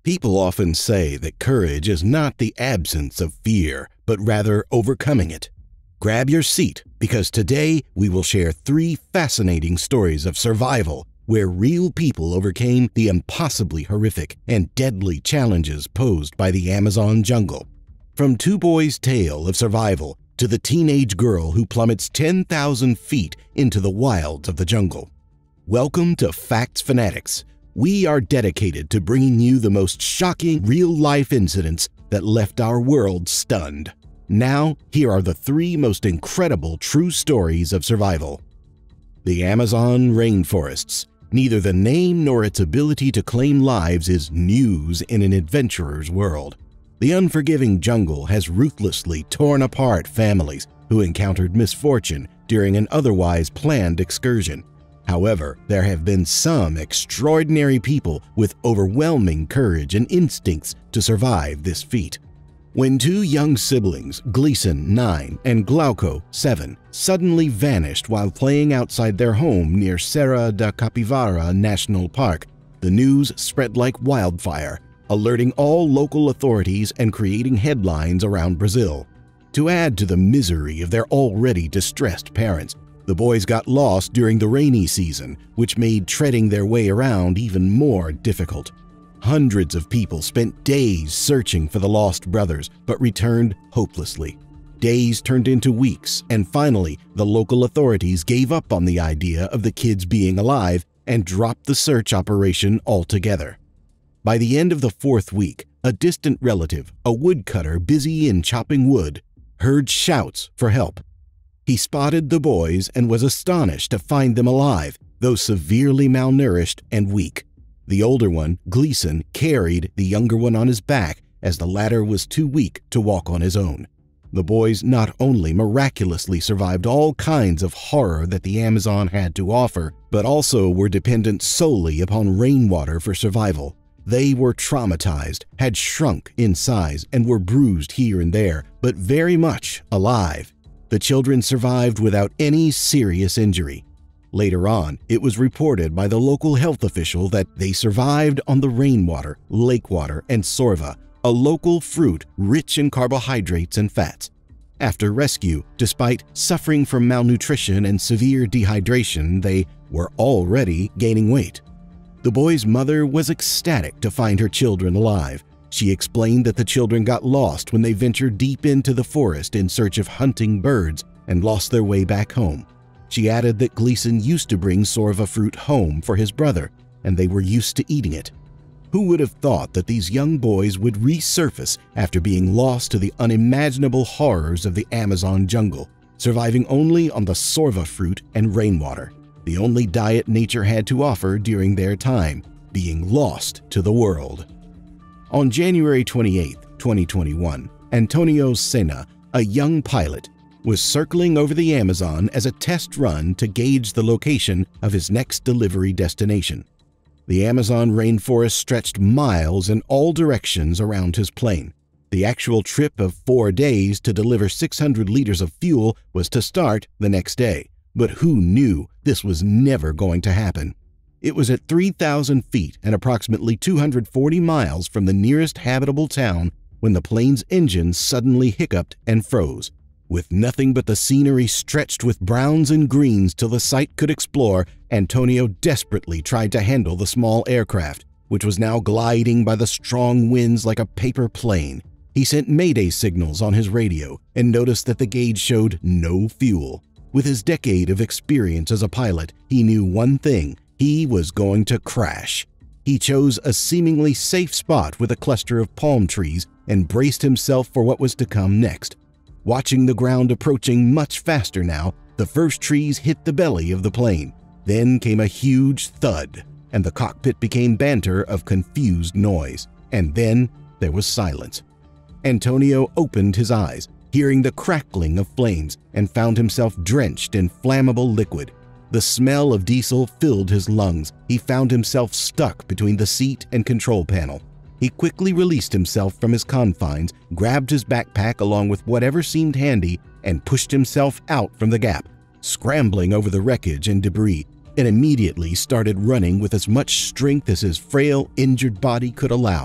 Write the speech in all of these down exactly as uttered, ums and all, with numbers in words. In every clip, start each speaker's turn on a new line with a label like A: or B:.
A: People often say that courage is not the absence of fear, but rather overcoming it. Grab your seat, because today we will share three fascinating stories of survival where real people overcame the impossibly horrific and deadly challenges posed by the Amazon jungle. From Two Boys' tale of survival to the teenage girl who plummets ten thousand feet into the wilds of the jungle. Welcome to Facts Fanatics. We are dedicated to bringing you the most shocking real-life incidents that left our world stunned. Now, here are the three most incredible true stories of survival. The Amazon rainforests. Neither the name nor its ability to claim lives is news in an adventurer's world. The unforgiving jungle has ruthlessly torn apart families who encountered misfortune during an otherwise planned excursion. However, there have been some extraordinary people with overwhelming courage and instincts to survive this feat. When two young siblings, Gleason, nine, and Glauco, seven, suddenly vanished while playing outside their home near Serra da Capivara National Park, the news spread like wildfire, alerting all local authorities and creating headlines around Brazil. To add to the misery of their already distressed parents, the boys got lost during the rainy season, which made treading their way around even more difficult. Hundreds of people spent days searching for the lost brothers, but returned hopelessly. Days turned into weeks, and finally, the local authorities gave up on the idea of the kids being alive and dropped the search operation altogether. By the end of the fourth week, a distant relative, a woodcutter busy in chopping wood, heard shouts for help. He spotted the boys and was astonished to find them alive, though severely malnourished and weak. The older one, Gleason, carried the younger one on his back as the latter was too weak to walk on his own. The boys not only miraculously survived all kinds of horror that the Amazon had to offer, but also were dependent solely upon rainwater for survival. They were traumatized, had shrunk in size, and were bruised here and there, but very much alive. The children survived without any serious injury. Later on, it was reported by the local health official that they survived on the rainwater, lake water, and sorva, a local fruit rich in carbohydrates and fats. After rescue, despite suffering from malnutrition and severe dehydration, they were already gaining weight. The boy's mother was ecstatic to find her children alive. She explained that the children got lost when they ventured deep into the forest in search of hunting birds and lost their way back home. She added that Gleason used to bring sorva fruit home for his brother, and they were used to eating it. Who would have thought that these young boys would resurface after being lost to the unimaginable horrors of the Amazon jungle, surviving only on the sorva fruit and rainwater, the only diet nature had to offer during their time, being lost to the world. On January twenty-eighth, twenty twenty-one, Antonio Senna, a young pilot, was circling over the Amazon as a test run to gauge the location of his next delivery destination. The Amazon rainforest stretched miles in all directions around his plane. The actual trip of four days to deliver six hundred liters of fuel was to start the next day, but who knew this was never going to happen? It was at three thousand feet and approximately two hundred forty miles from the nearest habitable town when the plane's engine suddenly hiccuped and froze. With nothing but the scenery stretched with browns and greens till the sight could explore, Antonio desperately tried to handle the small aircraft, which was now gliding by the strong winds like a paper plane. He sent mayday signals on his radio and noticed that the gauge showed no fuel. With his decade of experience as a pilot, he knew one thing: he was going to crash. He chose a seemingly safe spot with a cluster of palm trees and braced himself for what was to come next. Watching the ground approaching much faster now, the first trees hit the belly of the plane. Then came a huge thud, and the cockpit became banter of confused noise. And then there was silence. Antonio opened his eyes, hearing the crackling of flames, and found himself drenched in flammable liquid. The smell of diesel filled his lungs. He found himself stuck between the seat and control panel. He quickly released himself from his confines, grabbed his backpack along with whatever seemed handy, and pushed himself out from the gap, scrambling over the wreckage and debris, and immediately started running with as much strength as his frail, injured body could allow.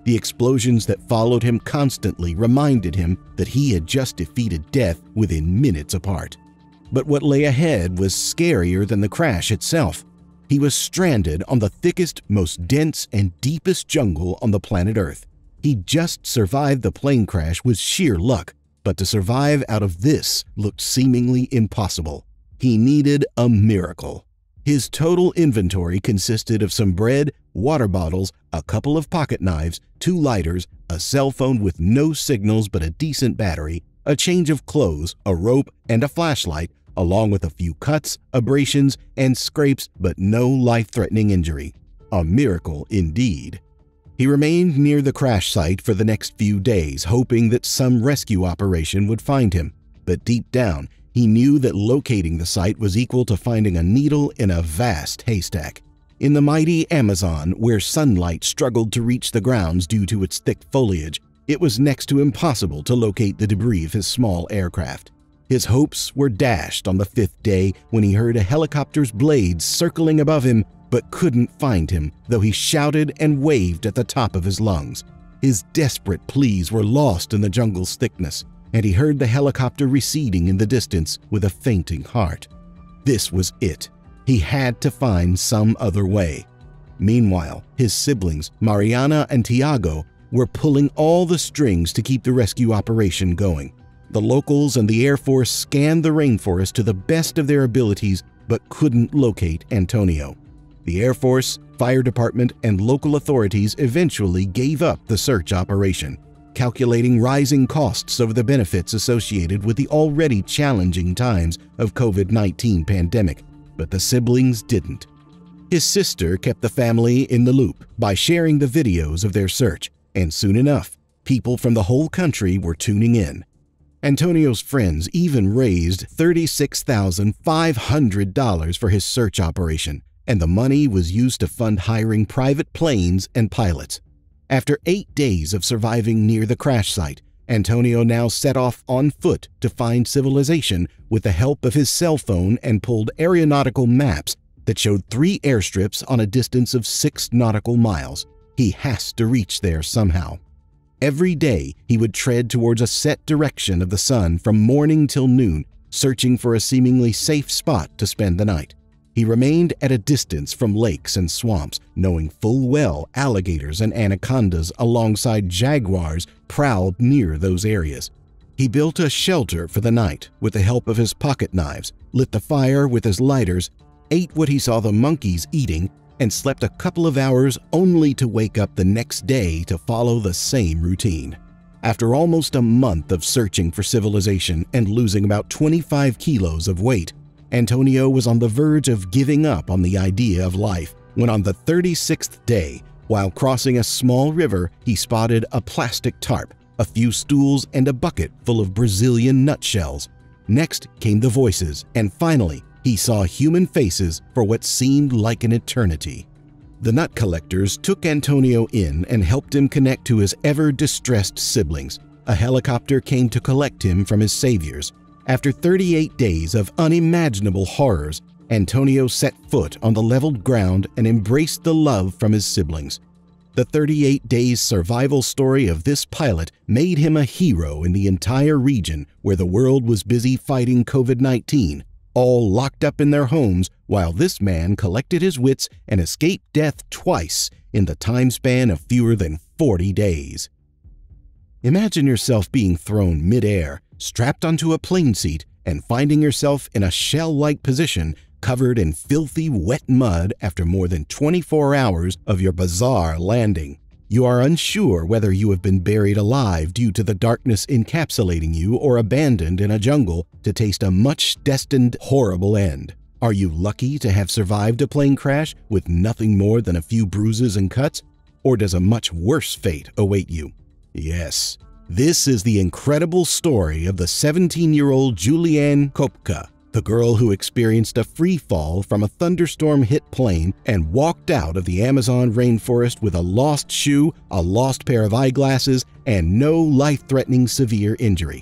A: The explosions that followed him constantly reminded him that he had just defeated death within minutes apart. But what lay ahead was scarier than the crash itself. He was stranded on the thickest, most dense, and deepest jungle on the planet Earth. He just survived the plane crash with sheer luck, but to survive out of this looked seemingly impossible. He needed a miracle. His total inventory consisted of some bread, water bottles, a couple of pocket knives, two lighters, a cell phone with no signals but a decent battery, a change of clothes, a rope, and a flashlight, along with a few cuts, abrasions, and scrapes, but no life-threatening injury. A miracle indeed. He remained near the crash site for the next few days, hoping that some rescue operation would find him. But deep down, he knew that locating the site was equal to finding a needle in a vast haystack. In the mighty Amazon, where sunlight struggled to reach the grounds due to its thick foliage, it was next to impossible to locate the debris of his small aircraft. His hopes were dashed on the fifth day when he heard a helicopter's blades circling above him, but couldn't find him, though he shouted and waved at the top of his lungs. His desperate pleas were lost in the jungle's thickness, and he heard the helicopter receding in the distance with a fainting heart. This was it. He had to find some other way. Meanwhile, his siblings, Mariana and Tiago, were pulling all the strings to keep the rescue operation going. The locals and the Air Force scanned the rainforest to the best of their abilities but couldn't locate Antonio. The Air Force, fire department, and local authorities eventually gave up the search operation, calculating rising costs over the benefits associated with the already challenging times of COVID nineteen pandemic, but the siblings didn't. His sister kept the family in the loop by sharing the videos of their search, and soon enough, people from the whole country were tuning in. Antonio's friends even raised thirty-six thousand five hundred dollars for his search operation, and the money was used to fund hiring private planes and pilots. After eight days of surviving near the crash site, Antonio now set off on foot to find civilization with the help of his cell phone and pulled aeronautical maps that showed three airstrips on a distance of six nautical miles. He has to reach there somehow. Every day, he would tread towards a set direction of the sun from morning till noon, searching for a seemingly safe spot to spend the night. He remained at a distance from lakes and swamps, knowing full well alligators and anacondas alongside jaguars prowled near those areas. He built a shelter for the night with the help of his pocket knives, lit the fire with his lighters, ate what he saw the monkeys eating, and slept a couple of hours only to wake up the next day to follow the same routine. After almost a month of searching for civilization and losing about twenty-five kilos of weight, Antonio was on the verge of giving up on the idea of life when on the thirty-sixth day, while crossing a small river, he spotted a plastic tarp, a few stools, and a bucket full of Brazilian nutshells. Next came the voices, and finally, he saw human faces for what seemed like an eternity. The nut collectors took Antonio in and helped him connect to his ever-distressed siblings. A helicopter came to collect him from his saviors. After thirty-eight days of unimaginable horrors, Antonio set foot on the leveled ground and embraced the love from his siblings. The thirty-eight days survival story of this pilot made him a hero in the entire region where the world was busy fighting COVID nineteen. All locked up in their homes while this man collected his wits and escaped death twice in the time span of fewer than forty days. Imagine yourself being thrown mid-air, strapped onto a plane seat, and finding yourself in a shell-like position covered in filthy, wet mud after more than twenty-four hours of your bizarre landing. You are unsure whether you have been buried alive due to the darkness encapsulating you or abandoned in a jungle to taste a much-destined horrible end. Are you lucky to have survived a plane crash with nothing more than a few bruises and cuts? Or does a much worse fate await you? Yes, this is the incredible story of the seventeen-year-old Julianne Kopka, the girl who experienced a free fall from a thunderstorm-hit plane and walked out of the Amazon rainforest with a lost shoe, a lost pair of eyeglasses, and no life-threatening severe injury.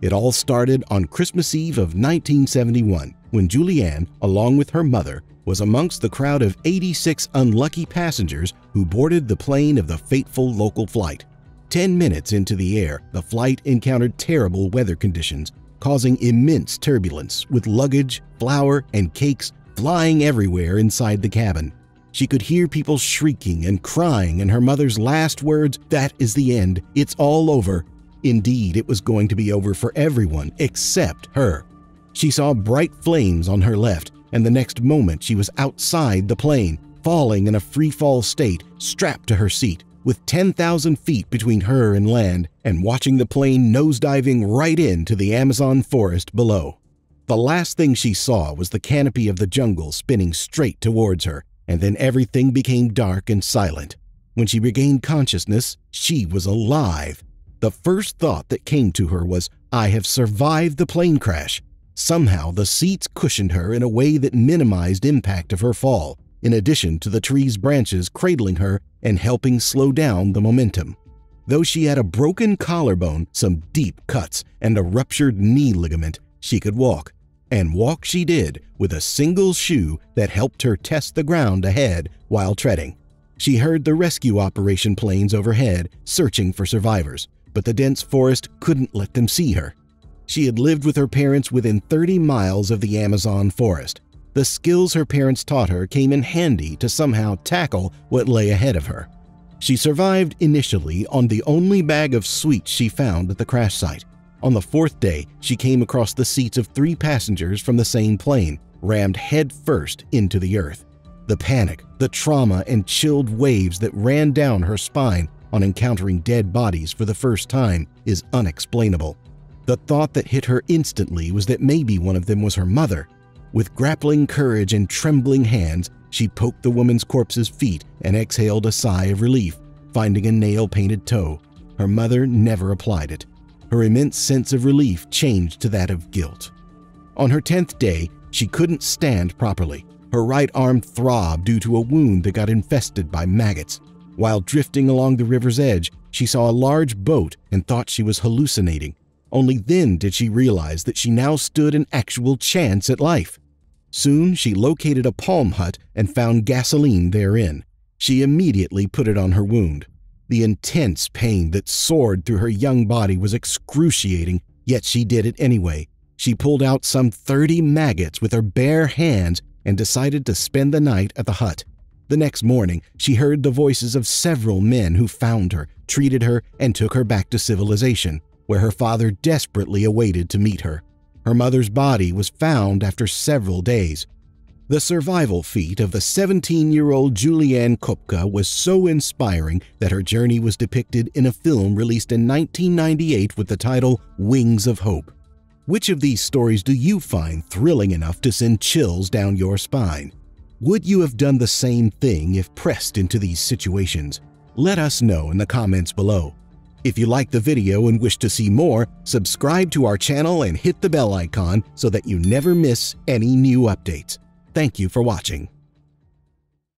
A: It all started on Christmas Eve of nineteen seventy-one, when Julianne, along with her mother, was amongst the crowd of eighty-six unlucky passengers who boarded the plane of the fateful local flight. Ten minutes into the air, the flight encountered terrible weather conditions, causing immense turbulence, with luggage, flour, and cakes flying everywhere inside the cabin. She could hear people shrieking and crying, and her mother's last words, "That is the end. It's all over." Indeed, it was going to be over for everyone except her. She saw bright flames on her left, and the next moment she was outside the plane, falling in a free-fall state, strapped to her seat, with ten thousand feet between her and land, and watching the plane nosediving right into the Amazon forest below. The last thing she saw was the canopy of the jungle spinning straight towards her, and then everything became dark and silent. When she regained consciousness, she was alive. The first thought that came to her was, "I have survived the plane crash." Somehow, the seats cushioned her in a way that minimized impact of her fall, in addition to the tree's branches cradling her and helping slow down the momentum. Though she had a broken collarbone, some deep cuts, and a ruptured knee ligament, she could walk. And walk she did, with a single shoe that helped her test the ground ahead while treading. She heard the rescue operation planes overhead, searching for survivors, but the dense forest couldn't let them see her. She had lived with her parents within thirty miles of the Amazon forest. The skills her parents taught her came in handy to somehow tackle what lay ahead of her. She survived initially on the only bag of sweets she found at the crash site. On the fourth day, she came across the seats of three passengers from the same plane, rammed head first into the earth. The panic, the trauma, and chilled waves that ran down her spine on encountering dead bodies for the first time is unexplainable. The thought that hit her instantly was that maybe one of them was her mother. With grappling courage and trembling hands, she poked the woman's corpse's feet and exhaled a sigh of relief, finding a nail-painted toe. Her mother never applied it. Her immense sense of relief changed to that of guilt. On her tenth day, she couldn't stand properly. Her right arm throbbed due to a wound that got infested by maggots. While drifting along the river's edge, she saw a large boat and thought she was hallucinating. Only then did she realize that she now stood an actual chance at life. Soon she located a palm hut and found gasoline therein. She immediately put it on her wound. The intense pain that soared through her young body was excruciating, yet she did it anyway. She pulled out some thirty maggots with her bare hands and decided to spend the night at the hut. The next morning, she heard the voices of several men who found her, treated her, and took her back to civilization, where her father desperately awaited to meet her. Her mother's body was found after several days. The survival feat of the seventeen-year-old Julianne Kopka was so inspiring that her journey was depicted in a film released in nineteen ninety-eight with the title Wings of Hope. Which of these stories do you find thrilling enough to send chills down your spine? Would you have done the same thing if pressed into these situations? Let us know in the comments below. If you liked the video and wish to see more, subscribe to our channel and hit the bell icon so that you never miss any new updates. Thank you for watching.